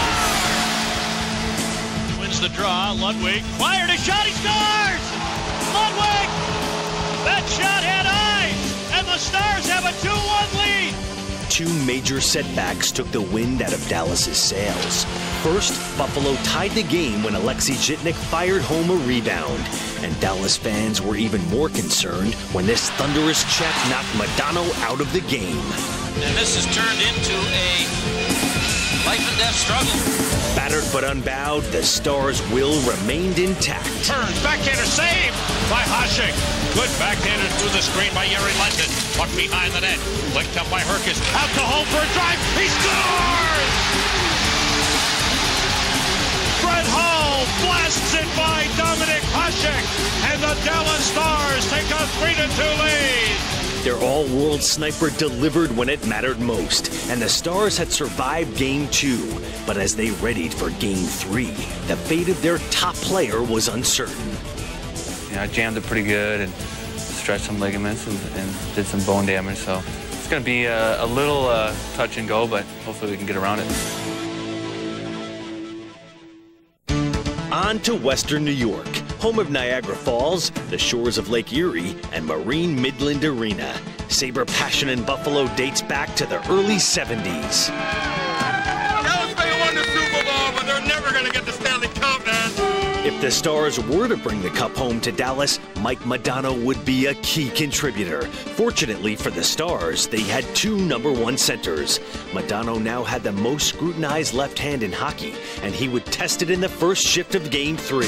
Wins the draw. Ludwig fired a shot. He scores! Ludwig! That shot had eyes, and the Stars have a 2-1 lead. Two major setbacks took the wind out of Dallas's sails. First, Buffalo tied the game when Alexei Zhitnik fired home a rebound. And Dallas fans were even more concerned when this thunderous check knocked Modano out of the game. And this has turned into a life and death struggle. Battered but unbowed, the Stars' will remained intact. Turns, backhander saved by Hasek. Good backhander through the screen by Yuri London. Puck behind the net. Flicked up by Herkes. Out to home for a drive. He scores! Fred Hall blasts it by Dominik Hasek. And the Dallas Stars take a 3-2 lead. Their all-world sniper delivered when it mattered most, and the Stars had survived Game 2. But as they readied for Game 3, the fate of their top player was uncertain. You know, I jammed it pretty good and stretched some ligaments and did some bone damage, so it's going to be a little touch and go, but hopefully we can get around it. On to Western New York, home of Niagara Falls, the shores of Lake Erie, and Marine Midland Arena. Sabre passion in Buffalo dates back to the early 70s. Dallas may have won the Super Bowl, but they're never going to get the Stanley Cup, man. If the Stars were to bring the cup home to Dallas, Mike Modano would be a key contributor. Fortunately for the Stars, they had two #1 centers. Modano now had the most scrutinized left hand in hockey, and he would test it in the first shift of Game 3. There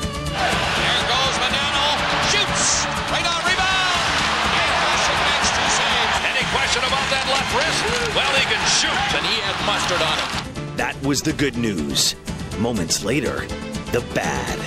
goes Modano. Shoots. Right on rebound. And Hasek makes 2 saves. Any question about that left wrist? Well, he can shoot, and he had mustard on him. That was the good news. Moments later, the bad.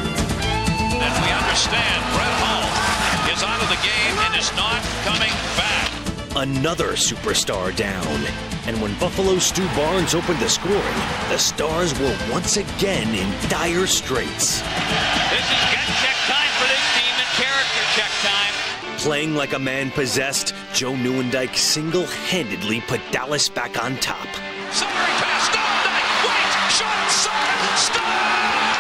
And we understand Brett Hull is out of the game and is not coming back. Another superstar down. And when Buffalo Stu Barnes opened the scoring, the Stars were once again in dire straits. This is gut check time for this team and character check time. Playing like a man possessed, Joe Nieuwendyk single-handedly put Dallas back on top. Centering pass, Nieuwendyk, wait, shot, score!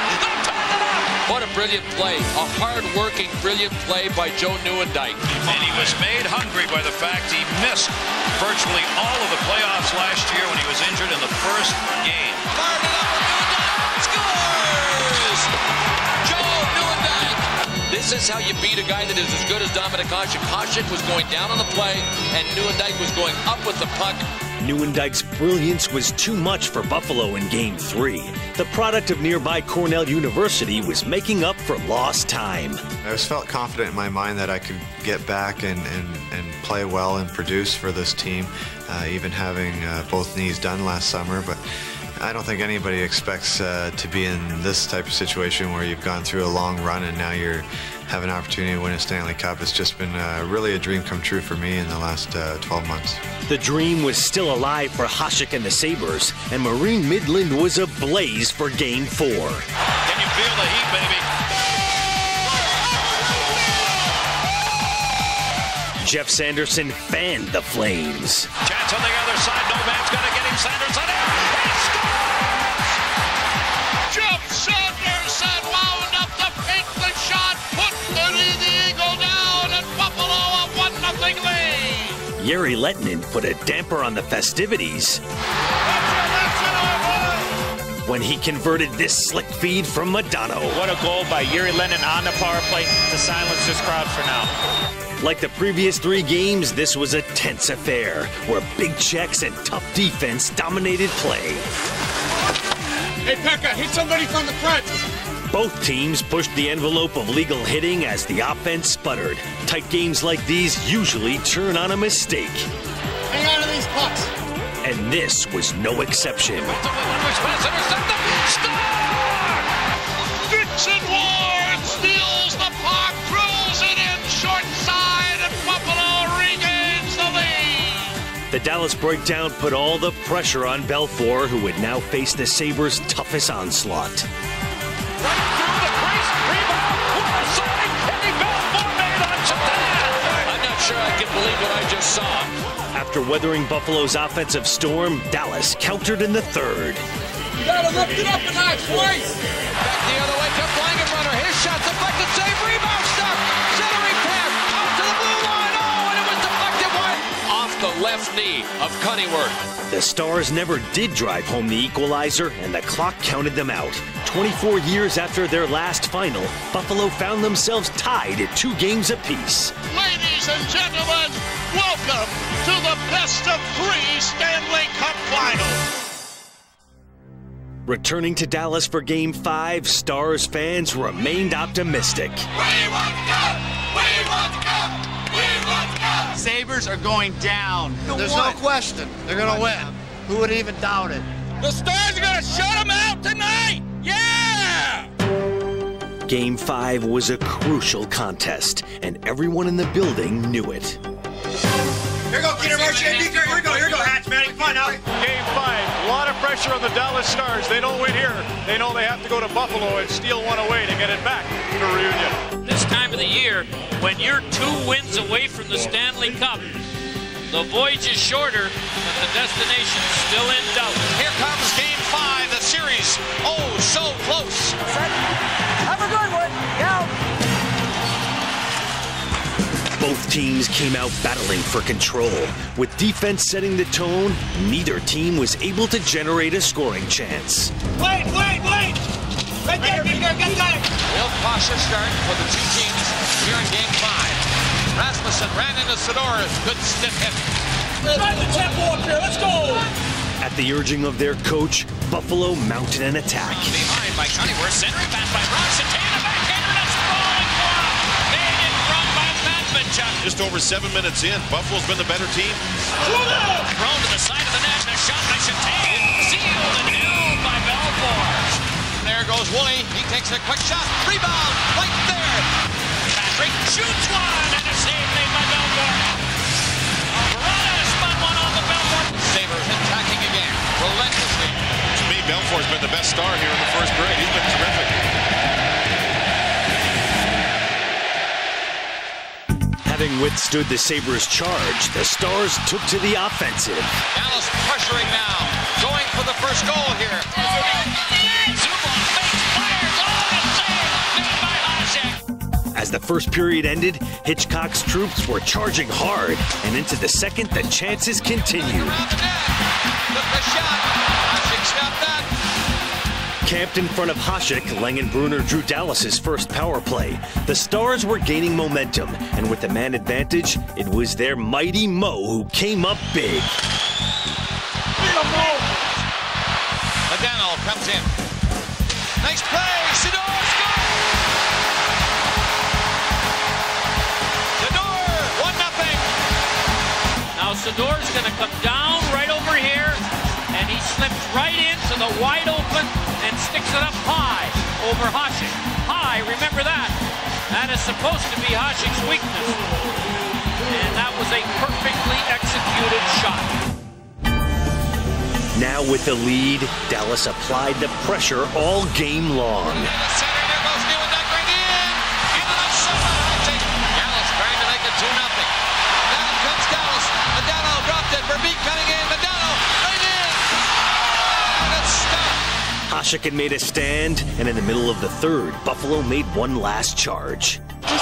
What a brilliant play. A hard-working, brilliant play by Joe Nieuwendyk. And he was made hungry by the fact he missed virtually all of the playoffs last year when he was injured in the first game. Fired it up for Nieuwendyk. Scores! Joe Nieuwendyk. This is how you beat a guy that is as good as Dominik Hasek. Hasek was going down on the play, and Nieuwendyk was going up with the puck. Nieuwendyk's brilliance was too much for Buffalo in Game 3. The product of nearby Cornell University was making up for lost time. I felt confident in my mind that I could get back and play well and produce for this team, even having both knees done last summer. But I don't think anybody expects to be in this type of situation where you've gone through a long run and now you're have an opportunity to win a Stanley Cup. It's just been really a dream come true for me in the last 12 months. The dream was still alive for Hasek and the Sabres, and Marine Midland was ablaze for Game 4. Can you feel the heat, baby? Jeff Sanderson fanned the flames. Chance on the other side. No man's going to get him. Sanderson in. He scores! Jeff Sanderson wound up the pink the shot, put the Eagle down, and Buffalo a 1-0 lead. Jere Lehtinen put a damper on the festivities when he converted this slick feed from Modano. What a goal by Jere Lehtinen on the power play to silence this crowd for now. Like the previous 3 games, this was a tense affair where big checks and tough defense dominated play. Hey, Pekka, hit somebody from the front. Both teams pushed the envelope of legal hitting as the offense sputtered. Tight games like these usually turn on a mistake. Hang on to these pucks. And this was no exception. Victor Sid Ward steals the puck, drills it in short side, and Buffalo regains the lead. The Dallas breakdown put all the pressure on Belfour, who would now face the Sabres' toughest onslaught. Sure, I can believe what I just saw. After weathering Buffalo's offensive storm, Dallas countered in the third. You gotta lift it up a notch, boys. Back the other way to Blankenbrunner. His shot deflected, save, rebound, stop. Centering pass out to the blue line. Oh, and it was deflected wide. Off the left knee of Cunningworth. The Stars never did drive home the equalizer, and the clock counted them out. 24 years after their last final, Buffalo found themselves tied at 2 games apiece. Ladies and gentlemen, welcome to the best of 3 Stanley Cup Finals. Returning to Dallas for Game 5, Stars fans remained optimistic. We want to go! We want to go! We want to go! Sabres are going down. There's no question. They're going to win. Who would even doubt it? The Stars are going to shut them out tonight! Yeah! Game 5 was a crucial contest, and everyone in the building knew it. Here we go, Peter Marchand. Here we go, Hatch, man. Come on now. Game 5, a lot of pressure on the Dallas Stars. They don't win here. They know they have to go to Buffalo and steal one away to get it back to Reunion. This time of the year, when you're 2 wins away from the Stanley Cup, the voyage is shorter, but the destination's still in doubt. Here comes Game 5, the series. Oh, so close. Have a good one. Yeah. Both teams came out battling for control. With defense setting the tone, neither team was able to generate a scoring chance. Wait! Right there, get that! Real cautious start for the 2 teams here in Game 5. Rasmussen ran into Sador. Good stiff hit. Drive the tempo up here, let's go! At the urging of their coach, Buffalo mounted an attack. Behind by Cunningworth, centering back by Roxon, taking a backhander, that's falling one. Made it from by Matvinchuk. Just over 7 minutes in, Buffalo's been the better team. Thrown to the side of the net, and a shot by Chattain. Sealed and held by Belfour. There goes Woolley. He takes a quick shot. Rebound right there. Patrick shoots one, and a save made by Belfour. Alvarado spun one on the Belfour. Sabres attacking again, relentlessly. To me, Belfour's been the best star here in the first period. He's been terrific. Having withstood the Sabres' charge, the Stars took to the offensive. Dallas pressuring now, going for the first goal here. Zubov fakes, fires, oh, a save made by Hasek. As the first period ended, Hitchcock's troops were charging hard, and into the second, the chances continued. Took the shot, Hasek stopped that. Camped in front of Hasek, Langenbrunner drew Dallas's first power play. The Stars were gaining momentum, and with the man advantage, it was their mighty Mo who came up big. Ladano comes in. Nice play, Sador scores! Sador, 1-0. Now Sador's going to come down right over here, and he slips right into the wide open and sticks it up high over Hasek. High, remember that. That is supposed to be Hasek's weakness. And that was a perfectly executed shot. Now with the lead, Dallas applied the pressure all game long. Dallas trying to make it 2-0. Down comes Dallas. Ladano dropped it. Verbeek cutting in. Ladano right in. And it's stopped. Hasek had made a stand, and in the middle of the third, Buffalo made one last charge.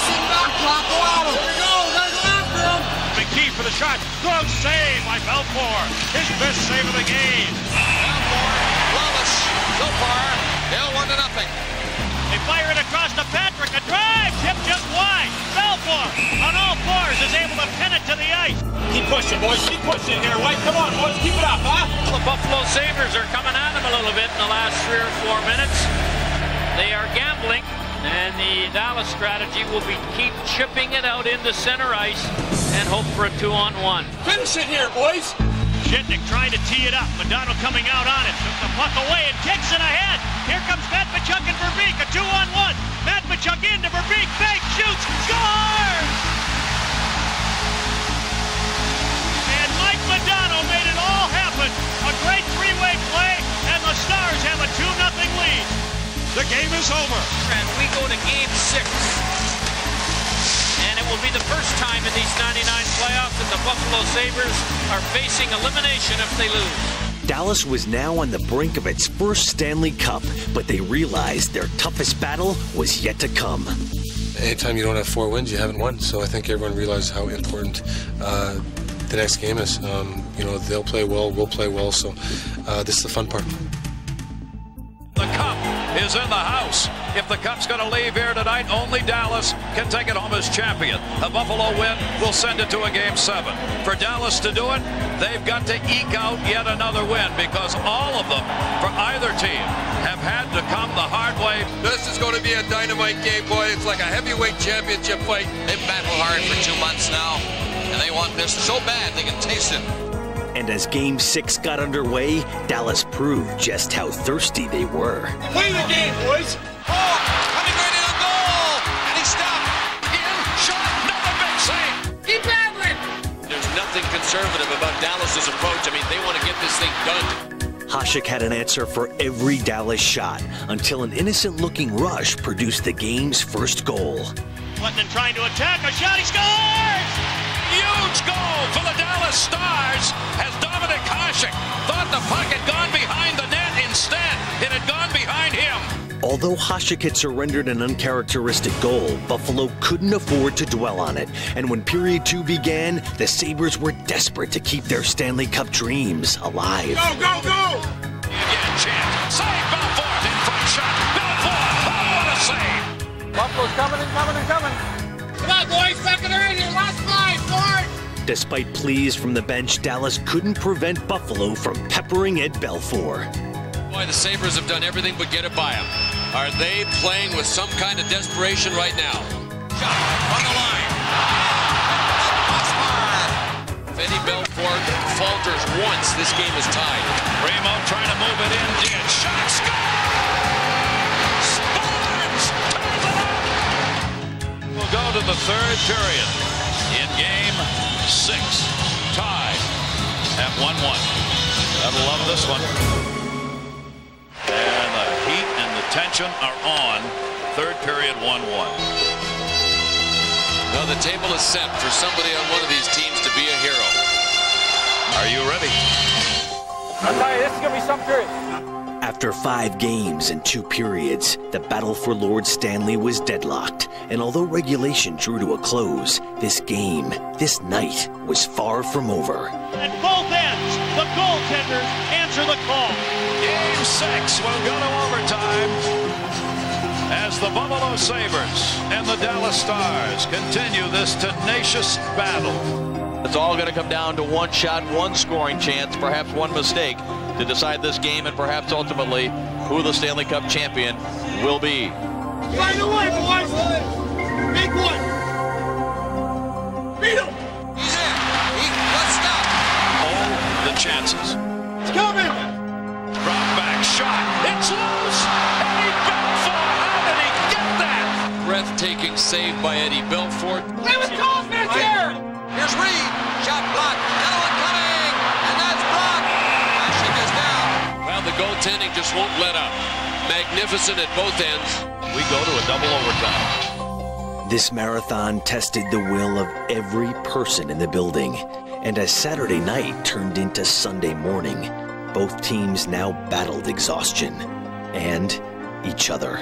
McKee for the shot. Good save by Belfour. His best save of the game. Belfour, flawless so far. Still 1-0. They fire it across to Patrick. A drive. Tip just wide. Belfour on all fours is able to pin it to the ice. Keep pushing, boys. Keep pushing here, White. Come on, boys. Keep it up, huh? The Buffalo Sabres are coming at him a little bit in the last 3 or 4 minutes. They are gambling, and the Dallas strategy will be keep chipping it out into center ice and hope for a 2-on-1. Finish it here, boys. Shitnik trying to tee it up. Madonna coming out on it. Took the puck away and kicks it ahead. Here comes Matvichuk and Verbeek, a 2-on-1. Matvichuk into Verbeek, fake, shoots, scores! And Mike Modano made it all happen. A great three-way play, and the Stars have a 2-0 lead. The game is over. And we go to game 6. And it will be the first time in these 99 playoffs that the Buffalo Sabres are facing elimination if they lose. Dallas was now on the brink of its first Stanley Cup, but they realized their toughest battle was yet to come. Anytime you don't have 4 wins, you haven't won. So I think everyone realized how important the next game is. You know, they'll play well, we'll play well, so this is the fun part. The Cup is in the house. If the Cup's going to leave here tonight, only Dallas can take it home as champion. A Buffalo win will send it to a Game 7. For Dallas to do it, they've got to eke out yet another win, because all of them, for either team, have had to come the hard way. This is going to be a dynamite game, boy. It's like a heavyweight championship fight. They've battled hard for 2 months now, and they want this so bad they can taste it. And as Game 6 got underway, Dallas proved just how thirsty they were. Play the game, boys. Oh, coming right in a goal, and he stopped. In, shot, another big save. Keep battling. There's nothing conservative about Dallas's approach. I mean, they want to get this thing done. Hasek had an answer for every Dallas shot until an innocent-looking rush produced the game's first goal. Clinton trying to attack, a shot, he scores! Huge goal for the Dallas Stars as Dominik Hasek thought the puck had gone behind the net. Instead, it had gone behind him. Although Hasek had surrendered an uncharacteristic goal, Buffalo couldn't afford to dwell on it. And when period 2 began, the Sabres were desperate to keep their Stanley Cup dreams alive. Go, go, go! Again, chance. Save Belfort in front shot. Belfort, oh, what a save! Buffalo's coming and coming and coming. Come on, boys, back in there in here. Last 5, Ford. Despite pleas from the bench, Dallas couldn't prevent Buffalo from peppering Ed Belfour. Boy, the Sabres have done everything but get it by him. Are they playing with some kind of desperation right now? Shot on the line. If Eddie Belfour falters once, this game is tied. Remo trying to move it in. Did. Shot, score! Sports! Turns it up! We'll go to the third period in Game 6. Tied at 1-1. Gotta love this one. And the heat and the tension are on. Third period, 1-1. Well, the table is set for somebody on one of these teams to be a hero. Are you ready? I'll tell you, this is going to be some period. After 5 games and 2 periods, the battle for Lord Stanley was deadlocked. And although regulation drew to a close, this game, this night, was far from over. At both ends, the goaltenders answer the call. Game 6 will go to overtime as the Buffalo Sabres and the Dallas Stars continue this tenacious battle. It's all going to come down to one shot, one scoring chance, perhaps one mistake to decide this game and perhaps ultimately who the Stanley Cup champion will be. Right away, boys! Big one! Beat him! He's in. Let's stop. All the chances. It's coming! Drop back shot. It's loose. Eddie Belfour. How did he get that? Breathtaking save by Eddie Belfour. Play with confidence here! Here's Reed. Shot blocked. Another one coming. And that's blocked. Hasek is down. Well, the goaltending just won't let up. Magnificent at both ends. We go to a double overtime. This marathon tested the will of every person in the building. And as Saturday night turned into Sunday morning, both teams now battled exhaustion and each other.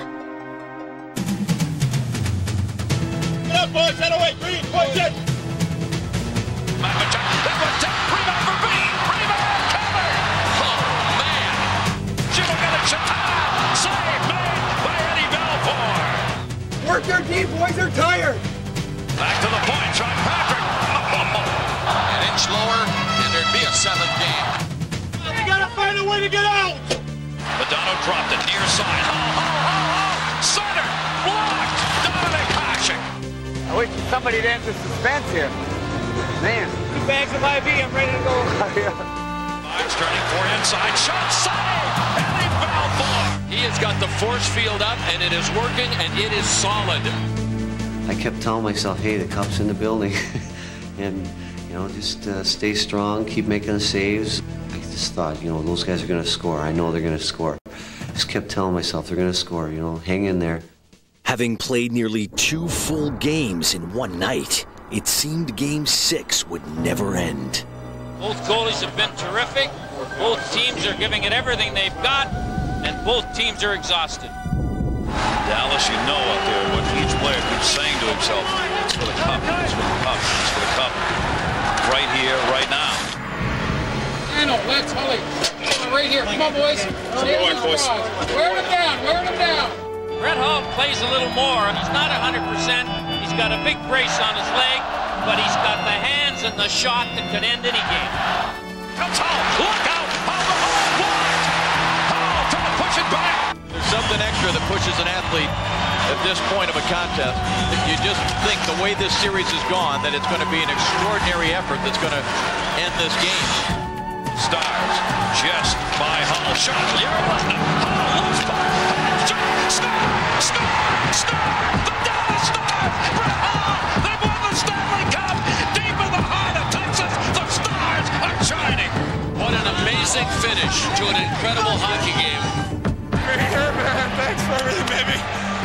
Get up, boys! Head away! Green! Boys, in! Matvichuk. That one down. Rebound for Reed. Rebound. Cover. Oh, man. Jimmy got a shot. Save made by Eddie Belfour. Work your team, boys! They're tired! Back to the point. John Patrick. An inch lower, and there'd be a 7th game. We gotta find a way to get out! Modano dropped it near side. Center. Blocked. Dominik Hasek. I wish somebody to end the suspense here. Man. 2 bags of IV, I'm ready to go. Turning for inside, shot saved! Eddie Belfour! He has got the force field up, and it is working, and it is solid. I kept telling myself, hey, the Cup's in the building. And, you know, just stay strong, keep making the saves. I just thought, you know, those guys are going to score. I know they're going to score. Just kept telling myself they're going to score, you know, hang in there. Having played nearly 2 full games in one night, it seemed Game 6 would never end. Both goalies have been terrific. Both teams are giving it everything they've got, and both teams are exhausted. Dallas, you know out there what each player keeps saying to himself. It's for the Cup, it's for the Cup, it's for the Cup. Right here, right now. Dano, let's Hully. Right here, come on, boys. Wear them down, wear them down. Brett Hull plays a little more. He's not 100%. He's got a big brace on his leg, but he's got the hands and the shot that could end any game. Comes Hull, look out! Hull, the Hull blocked! Hull trying to push it back! There's something extra that pushes an athlete at this point of a contest. You just think the way this series has gone that it's going to be an extraordinary effort that's going to end this game. Stars just by Hull. Shot, Hull loose by Star! The Dallas Stars! Brett Hull! They've won the Stanley Cup! Deep in the heart of Texas, the Stars are shining! What an amazing finish to an incredible hockey game. Here, man. Thanks for everything, baby.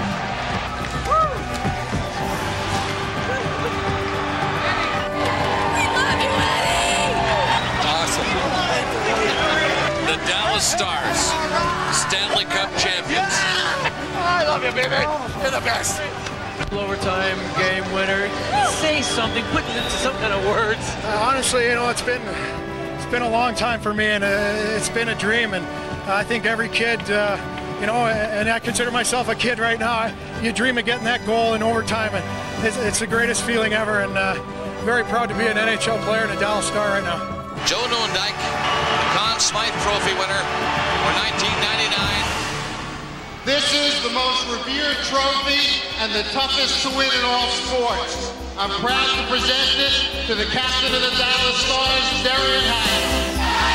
The Dallas Stars, Stanley Cup champions. I love you, baby. You're the best. Overtime game winner. Say something. Put it into some kind of words. Honestly, you know, it's been a long time for me, and it's been a dream. And I think every kid, you know, and I consider myself a kid right now. You dream of getting that goal in overtime, and it's the greatest feeling ever. And very proud to be an NHL player and a Dallas Star right now. Joe Nordijk, the Conn Smythe Trophy winner for 1999. This is the most revered trophy and the toughest to win in all sports. I'm proud to present it to the captain of the Dallas Stars, Derian Hyatt.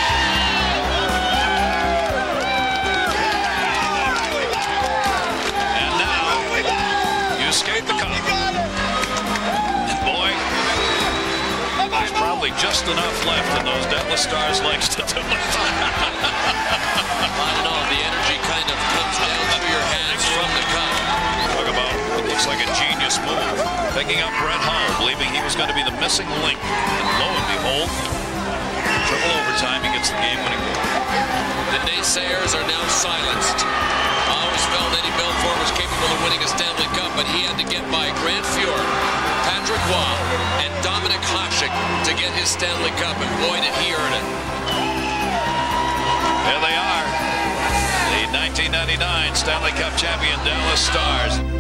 And now, you skate the cup. And boy, there's probably just enough left in those Dallas Stars' legs to do it. I don't know, the energy kind of comes down through your hands from the cup. Talk about what looks like a genius move. Picking up Brett Hull, believing he was going to be the missing link. And lo and behold, triple overtime, he gets the game-winning goal. The naysayers are now silenced. I always felt Eddie Belfour was capable of winning a Stanley Cup, but he had to get by Grant Fuhr, Patrick Roy, and Dominik Hasek to get his Stanley Cup, and boy, did he earn it. There they are, the 1999 Stanley Cup champion Dallas Stars.